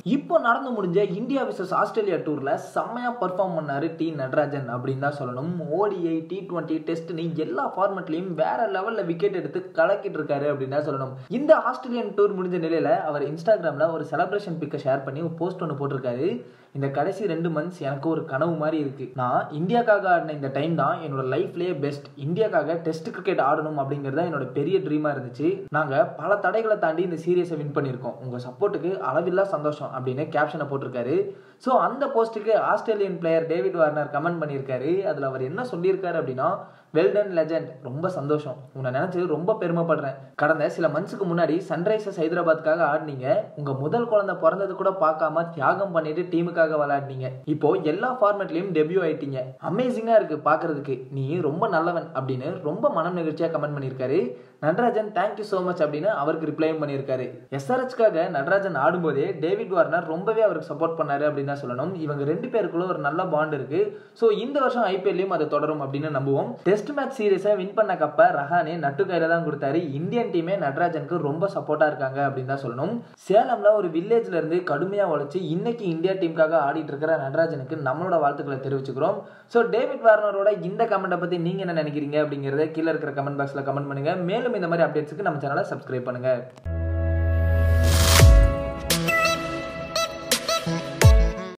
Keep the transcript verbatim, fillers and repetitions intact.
இப்போ நடந்து முடிஞ்ச இந்தியா விசஸ் ஆஸ்திரேலியா டூர்ல செம்மையா பெர்ஃபார்ம் பண்ணாரு டி நடராஜன் அப்படின்னு தான் சொல்லணும். ஓடிஐ டி டுவெண்ட்டி டெஸ்ட்னு எல்லா ஃபார்மெட்லயும் வேற லெவல்ல விக்கெட் எடுத்து கலக்கிட்டு இருக்காரு அப்படின்னு தான் சொல்லணும். இந்த ஆஸ்திரேலியன் டூர் முடிஞ்ச நிலையில அவர் இன்ஸ்டாகிராம்ல ஒரு செலிப்ரேஷன் பிக்கை ஷேர் பண்ணி ஒரு போஸ்ட் ஒன்று போட்டிருக்காரு. இந்த கடைசி ரெண்டு மந்த்ஸ் எனக்கு ஒரு கனவு மாதிரி இருக்கு. நான் இந்தியாக்காக ஆடின இந்த டைம் தான் என்னோட லைஃப்லயே பெஸ்ட். இந்தியாக்காக டெஸ்ட் கிரிக்கெட் ஆடணும் அப்படிங்கிறது என்னோட பெரிய ட்ரீமா இருந்துச்சு. நாங்க பல தடைகளை தாண்டி இந்த சீரியஸை வின் பண்ணியிருக்கோம். உங்க சப்போர்ட்டுக்கு அளவில்லா சந்தோஷம் அப்படின்னு கேப்ஷனை போட்டிருக்காரு. ஸோ அந்த போஸ்ட்டுக்கு Australian player David Warner comment பண்ணியிருக்காரு. அதில் அவர் என்ன சொல்லியிருக்காரு அப்படின்னா, வெல்டன் லெஜண்ட், ரொம்ப சந்தோஷம், உன்னை நினைச்சு ரொம்ப பெருமைப்படுறேன். கடந்த சில மந்த்ஸுக்கு முன்னாடி சன்ரைசர்ஸ் ஹைதராபாத்துக்காக ஆடினீங்க. உங்க முதல் குழந்தை பிறந்தது கூட பார்க்காம தியாகம் பண்ணிட்டு டீமுக்காக விளையாடினீங்க. இப்போ எல்லா ஃபார்மேட்லயும் டெபியூ ஆயிட்டீங்க. அமேசிங்கா இருக்கு பாக்குறதுக்கு, நீ ரொம்ப நல்லவன் அப்படின்னு ரொம்ப மனம் நிகழ்ச்சியா கமெண்ட் பண்ணியிருக்காரு. நடராஜன் தேங்க்யூ சோ மச் அப்படின்னு அவருக்கு ரிப்ளையும் பண்ணியிருக்காரு. எஸ்ஆர்ஹெச்காக நடராஜன் ஆடும்போதே டேவிட் வார்னர் ரொம்பவே அவருக்கு சப்போர்ட் பண்ணாரு அப்படின்னு தான் சொல்லணும். இவங்க ரெண்டு பேருக்குள்ள ஒரு நல்ல பாண்ட் இருக்கு. ஸோ இந்த வருஷம் ஐபிஎல்லையும் அது தொடரும் அப்படின்னு நம்புவோம். டெஸ்ட் மேட்ச் சீரீஸை வின் பண்ண கப்ப ரஹானே நட்டு கையில தான் கொடுத்தாரு. இந்தியன் டீமே நடராஜனுக்கு ரொம்ப சப்போர்ட்டா இருக்காங்க அப்படின்னு தான் சொல்லணும். சேலம்ல ஒரு வில்லேஜ்ல இருந்து கடுமையா உழைச்சு இன்னைக்கு இந்தியா டீமுக்காக ஆடிட்டு இருக்கிற நடராஜனுக்கு நம்மளோட வாழ்த்துக்களை தெரிவிச்சுக்கிறோம். ஸோ டேவிட் வார்னரோட இந்த கமெண்ட்டை பத்தி நீங்க என்ன நினைக்கிறீங்க அப்படிங்கறத கீழே இருக்கிற கமெண்ட் பாக்ஸ்ல கமெண்ட் பண்ணுங்க. மேலும் இந்த மாதிரி அப்டேட்ஸ்க்கு நம்ம சேனலை சப்ஸ்கிரைப் பண்ணுங்க.